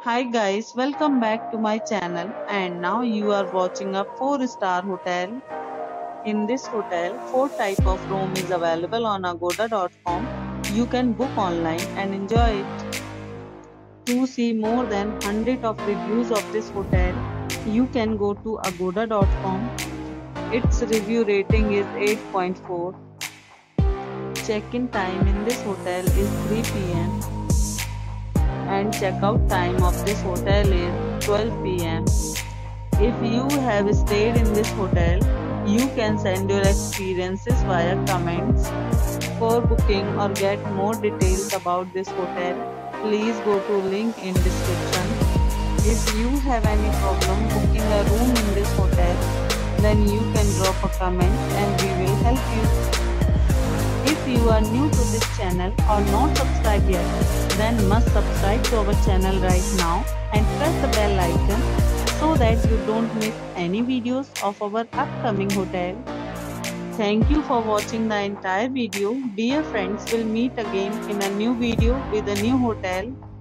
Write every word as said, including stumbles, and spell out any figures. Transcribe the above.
Hi guys, welcome back to my channel and now you are watching a four star hotel. In this hotel, four type of room is available on agoda dot com. You can book online and enjoy it. To see more than one hundred of reviews of this hotel, you can go to agoda dot com. Its review rating is eight point four. Check-in time in this hotel is three p m and checkout time of this hotel is twelve p m If you have stayed in this hotel, you can send your experiences via comments. For booking or get more details about this hotel, please go to link in description. If you have any problem booking a room in this hotel, then you can drop a comment and we will help you. If you are new to this channel or not subscribed yet, then must subscribe to our channel right now and press the bell icon so that you don't miss any videos of our upcoming hotel. Thank you for watching the entire video. Dear friends, we'll meet again in a new video with a new hotel.